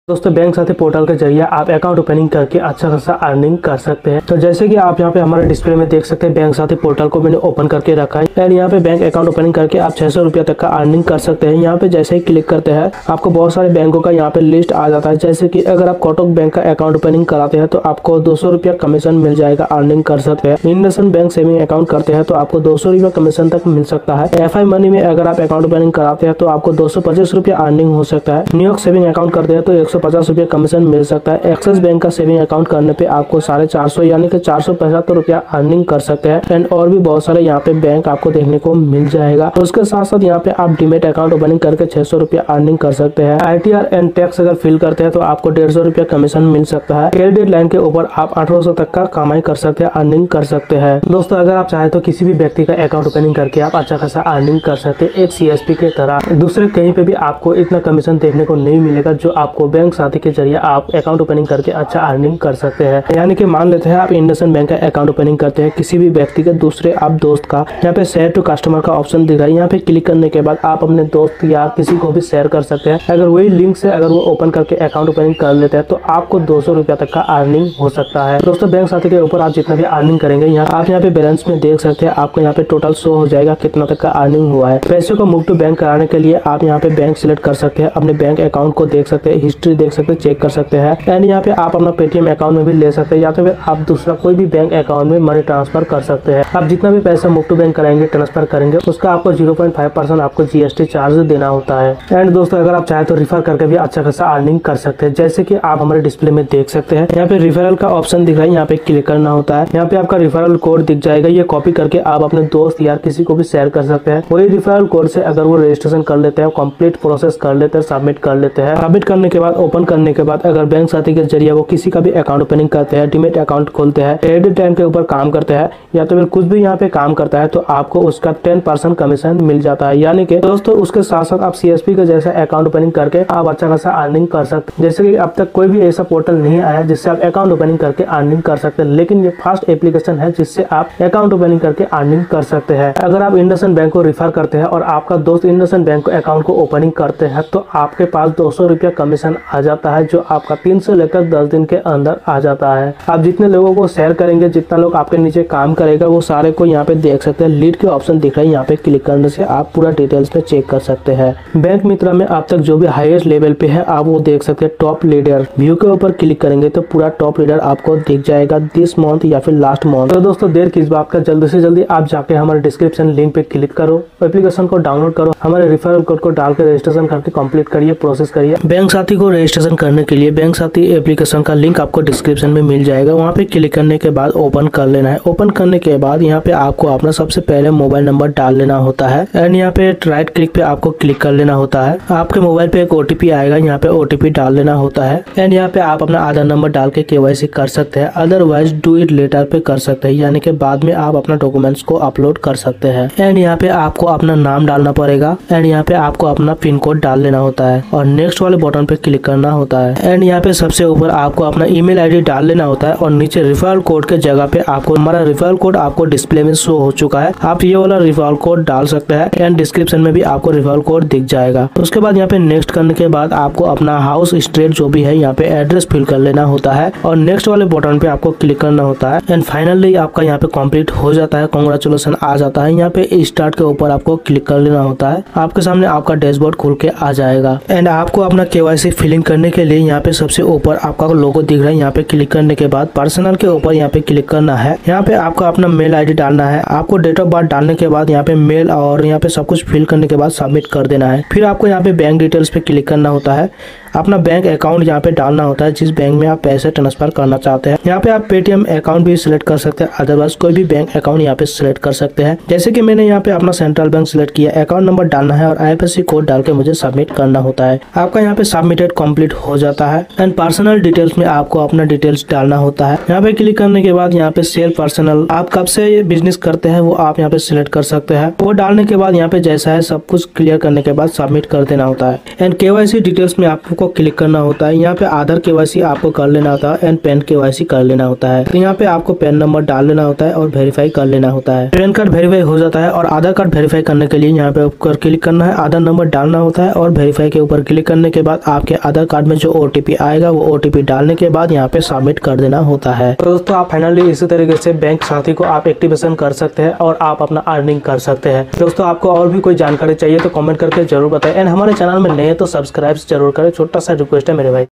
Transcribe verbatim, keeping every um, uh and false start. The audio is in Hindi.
दोस्तों बैंक साथी पोर्टल के जरिए आप अकाउंट ओपनिंग करके अच्छा खासा अर्निंग कर सकते हैं। तो जैसे कि आप यहाँ पे हमारे डिस्प्ले में देख सकते हैं, बैंक साथी पोर्टल को मैंने ओपन करके रखा है एंड यहाँ पे बैंक अकाउंट ओपनिंग करके आप छह सौ रुपया तक का अर्निंग कर सकते हैं। यहाँ पे जैसे ही क्लिक करते हैं आपको बहुत सारे बैंकों का यहाँ पे लिस्ट आ जाता है। जैसे कि अगर आप कोटक बैंक का अकाउंट ओपनिंग कराते हैं तो आपको दो सौ रुपया कमीशन मिल जाएगा, अर्निंग कर सकते हैं। इंडसइंड बैंक सेविंग अकाउंट करते हैं तो आपको दो सौ रुपया कमीशन तक मिल सकता है। एफ आई मनी में अगर आप अकाउंट ओपनिंग कराते हैं तो आपको दो सौ पच्चीस रुपया अर्निंग हो सकता है। न्यूयॉर्क सेविंग अकाउंट करते हैं तो एक सौ पचास रुपया कमीशन मिल सकता है। एक्सिस बैंक का सेविंग अकाउंट करने पे आपको साढ़े चार सौ यानी कि चार सौ पचहत्तर रुपया अर्निंग कर सकते हैं एंड और भी बहुत सारे यहाँ पे बैंक आपको देखने को मिल जाएगा। उसके साथ साथ यहाँ पे आप डीमेट अकाउंट ओपनिंग करके छह सौ रुपया अर्निंग कर सकते हैं। I T R and tax अगर फिल करते हैं तो आपको डेढ़ सौ रुपया कमीशन मिल सकता है। क्रेडिट लाइन के ऊपर आप अठारह सौ तक का कमाई कर सकते हैं, अर्निंग कर सकते हैं। दोस्तों अगर आप चाहे तो किसी भी व्यक्ति का अकाउंट ओपनिंग करके आप अच्छा खासा अर्निंग कर सकते हैं। एक सी एस पी के तरह दूसरे कहीं पे भी आपको इतना कमीशन देखने को नहीं मिलेगा जो आपको बैंक साथी के जरिए आप अकाउंट ओपनिंग करके अच्छा अर्निंग कर सकते हैं। यानी कि मान लेते हैं आप इंडसइंड बैंक का अकाउंट ओपनिंग करते हैं किसी भी व्यक्ति के दूसरे आप दोस्त का, यहाँ पे शेयर टू कस्टमर का ऑप्शन दिख रहा है। यहाँ पे क्लिक करने के बाद आप अपने दोस्त या किसी को भी शेयर कर सकते हैं। अगर वही लिंक से अगर वो ओपन करके अकाउंट ओपनिंग कर लेते हैं तो आपको दो सौ रुपया तक का अर्निंग हो सकता है। दोस्तों बैंक साथी के ऊपर आप जितना भी अर्निंग करेंगे यहाँ आप यहाँ पे बैलेंस में देख सकते हैं, आपको यहाँ पे टोटल शो हो जाएगा कितना तक का अर्निंग हुआ है। पैसे को मूव टू बैंक कराने के लिए आप यहाँ पे बैंक सिलेक्ट कर सकते हैं, अपने बैंक अकाउंट को देख सकते हैं, हिस्ट्री देख सकते हैं, चेक कर सकते हैं एंड यहाँ पे आप अपना पेटीएम अकाउंट में भी ले सकते हैं या तो फिर आप दूसरा कोई भी बैंक अकाउंट में मनी ट्रांसफर कर सकते हैं। आप जितना भी पैसा मूव टू बैंक कराएंगे, ट्रांसफर करेंगे, उसका आपको जीरो पॉइंट फाइव परसेंट आपको जी एस टी चार्ज देना होता है। एंड दोस्तों अगर आप चाहे तो रिफर करके भी अच्छा खासा अर्निंग कर सकते हैं। जैसे कि आप हमारे डिस्प्ले में देख सकते हैं, यहाँ पे रिफरल का ऑप्शन दिख रहा है, यहाँ पे क्लिक करना होता है। यहाँ पे आपका रिफरल कोड दिख जाएगा, ये कॉपी करके आप अपने दोस्त या किसी को भी शेयर कर सकते हैं। वही रिफरल कोड से अगर वो रजिस्ट्रेशन कर लेते हैं, कंप्लीट प्रोसेस कर लेते हैं, सबमिट कर लेते हैं। सबमिट करने के बाद ओपन करने के बाद अगर बैंक साथी के जरिए वो किसी का भी अकाउंट ओपनिंग करते हैं, डीमेट अकाउंट खोलते हैं, क्रेडिट टाइम के ऊपर काम करते हैं या तो फिर कुछ भी यहाँ पे काम करता है तो आपको उसका टेन परसेंट कमीशन मिल जाता है। यानी कि दोस्तों उसके साथ साथ आप सी एस पी का जैसा अकाउंट ओपनिंग करके आप अच्छा खासा अर्निंग कर सकते हैं। जैसे कि अब तक कोई भी ऐसा पोर्टल नहीं आया जिससे आप अकाउंट ओपनिंग करके अर्निंग कर सकते हैं, लेकिन ये फर्स्ट एप्लीकेशन है जिससे आप अकाउंट ओपनिंग करके अर्निंग कर सकते हैं। अगर आप इंडसइंड बैंक को रिफर करते हैं और आपका दोस्त इंडसइंड बैंक अकाउंट को ओपनिंग करते हैं तो आपके पास दो सौ रुपया कमीशन आ जाता है, जो आपका तीन से लेकर दस दिन के अंदर आ जाता है। आप जितने लोगों को शेयर करेंगे, जितना लोग आपके नीचे काम करेगा, वो सारे को यहाँ पे देख सकते हैं। लीड के ऑप्शन दिख रहा है, यहाँ पे क्लिक करने से आप पूरा डिटेल्स पे चेक कर सकते हैं। बैंक मित्रा में अब तक जो भी हाईएस्ट लेवल पे है आप वो देख सकते हैं। टॉप लीडर व्यू के ऊपर क्लिक करेंगे तो पूरा टॉप लीडर आपको दिख जाएगा दिस मंथ या फिर लास्ट मंथ। तो दोस्तों देर किस बात का, जल्दी से जल्दी आप जाके हमारे डिस्क्रिप्शन लिंक पे क्लिक करो, एप्लीकेशन को डाउनलोड करो, हमारे रिफरल कोड को डाल के रजिस्ट्रेशन करके कंप्लीट करिए, प्रोसेस करिए। बैंक साथी को रजिस्ट्रेशन करने के लिए बैंक साथी एप्लीकेशन का लिंक आपको डिस्क्रिप्शन में मिल जाएगा, वहाँ पे क्लिक करने के बाद ओपन कर लेना है। ओपन करने के बाद यहाँ पे आपको अपना सबसे पहले मोबाइल नंबर डाल लेना होता है एंड यहाँ पे राइट क्लिक पे आपको क्लिक कर लेना होता है। आपके मोबाइल पे एक ओ टी पी आएगा, यहाँ पे ओ टी पी डाल लेना होता है एंड यहाँ पे आप अपना आधार नंबर डाल के के वाई सी कर सकते हैं। अदरवाइज डू इट लेटर पे कर सकते हैं, यानी कि बाद में आप अपना डॉक्यूमेंट्स को अपलोड कर सकते हैं। एंड यहाँ पे आपको अपना नाम डालना पड़ेगा एंड यहाँ पे आपको अपना पिन कोड डाल लेना होता है और नेक्स्ट वाले बटन पे क्लिक करना होता है एंड यहाँ पे सबसे ऊपर आपको अपना ईमेल आईडी डाल लेना होता है और नीचे रिफरल कोड के जगह पे आपको हमारा रिफरल कोड आपको डिस्प्ले में शो हो चुका है, आप ये वाला रिफरल कोड डाल सकते हैं एंड डिस्क्रिप्शन में भी आपको रिफरल कोड दिख जाएगा। उसके बाद यहाँ पे नेक्स्ट करने के बाद आपको अपना हाउस स्ट्रीट जो भी है यहाँ पे एड्रेस फिल कर लेना होता है और नेक्स्ट वाले बटन पे आपको क्लिक करना होता है एंड फाइनली आपका यहाँ पे कंप्लीट हो जाता है, कांग्रेचुलेशन आ जाता है। यहाँ पे स्टार्ट के ऊपर आपको क्लिक कर लेना होता है, आपके सामने आपका डैशबोर्ड खुल के आ जाएगा एंड आपको अपना के वाई सी फिलिंग करने के लिए यहाँ पे सबसे ऊपर आपका लोगो दिख रहा है, यहाँ पे क्लिक करने के बाद पर्सनल के ऊपर यहाँ पे क्लिक करना है। यहाँ पे आपको अपना मेल आईडी डालना है, आपको डेट ऑफ बर्थ डालने के बाद यहाँ पे मेल और यहाँ पे सब कुछ फिल करने के बाद सबमिट कर देना है। फिर आपको यहाँ पे बैंक डिटेल्स पे क्लिक करना होता है, अपना बैंक अकाउंट यहाँ पे डालना होता है जिस बैंक में आप पैसे ट्रांसफर करना चाहते हैं। यहाँ पे आप पेटीएम अकाउंट भी सिलेक्ट कर सकते हैं, अदरवाइज कोई भी बैंक अकाउंट यहाँ पे सिलेक्ट कर सकते हैं। जैसे कि मैंने यहाँ पे अपना सेंट्रल बैंक सिलेक्ट किया, अकाउंट नंबर डालना है और I F S C code डाल के मुझे सबमिट करना होता है। आपका यहाँ पे सबमिटेड कंप्लीट हो जाता है एंड पर्सनल डिटेल्स में आपको अपना डिटेल्स डालना होता है। यहाँ पे क्लिक करने के बाद यहाँ पे सेल पर्सनल, आप कब से ये बिजनेस करते हैं वो आप यहाँ पे सिलेक्ट कर सकते हैं। वो डालने के बाद यहाँ पे जैसा है सब कुछ क्लियर करने के बाद सबमिट कर देना होता है एंड के वाई सी डिटेल्स में आपको आपको क्लिक करना होता है। यहाँ पे आधार केवाईसी आपको कर लेना होता है एंड पैन केवाईसी कर लेना होता है। तो यहाँ पे आपको पैन नंबर डाल लेना होता है और वेरीफाई कर लेना होता है। पैन कार्ड वेरीफाई हो जाता है और आधार कार्ड वेरीफाई करने के लिए यहाँ पे ऊपर क्लिक करना है, आधार नंबर डालना होता है और वेरीफाई के ऊपर क्लिक करने के बाद आपके आधार कार्ड में जो ओटीपी आएगा वो ओटीपी डालने के बाद यहाँ पे सबमिट कर देना होता है। तो दोस्तों आप फाइनली इसी तरीके से बैंक साथी को आप एक्टिवेशन कर सकते हैं और आप अपना अर्निंग कर सकते हैं। दोस्तों आपको और भी कोई जानकारी चाहिए तो कमेंट करके जरूर बताएं एंड हमारे चैनल में नए तो सब्सक्राइब जरूर करें। छोटा सा रिक्वेस्ट है मेरे भाई।